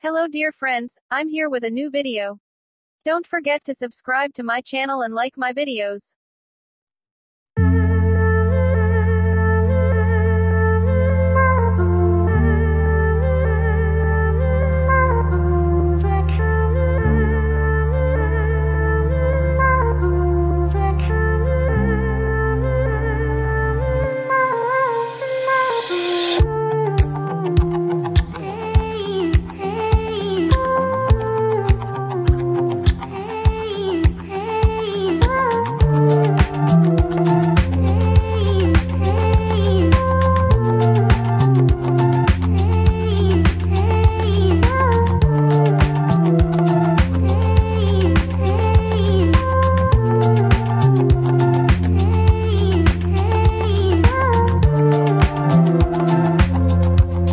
Hello dear friends, I'm here with a new video. Don't forget to subscribe to my channel and like my videos.